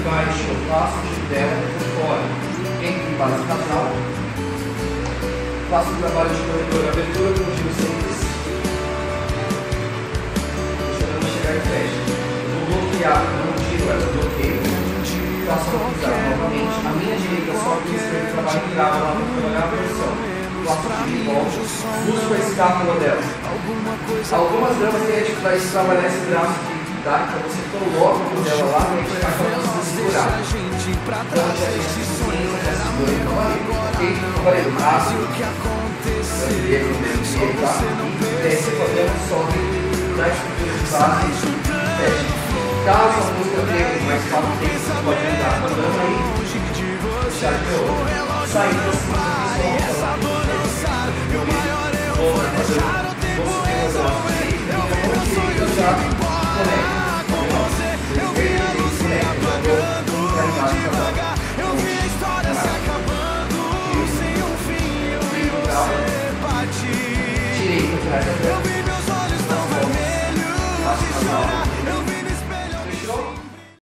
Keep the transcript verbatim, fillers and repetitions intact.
baixo, eu faço o giro dela por fora. Entre em base casal. Faço o trabalho de corredor, abertura com giro simples. Deixando chegar e fecha. Vou bloquear, não giro, ela bloqueio. Faço a cruzar novamente. A minha direita sobe e a esquerda trabalha em grava lá para trabalhar a versão. Faço o giro e volto. Busco a escápula dela. Algumas damas têm a dificuldade de trabalhar esse braço aqui. Tá? Então você coloca o dela lá e fica com ela para segurar. Então já tem esse sim, já segura então ali. Ok? Eu falei do braço, vai ver o mesmo jeito, tá? E desce fazendo, sobe na estrutura de base e fecha. Caso a música tenha mais quatro tempos, você pode andar com a dama aí, deixar de novo. Sair assim, e só volta fazendo, você tem as aulas de direita, e a mão direita já conecta. Eu vou pra embaixo pra lá.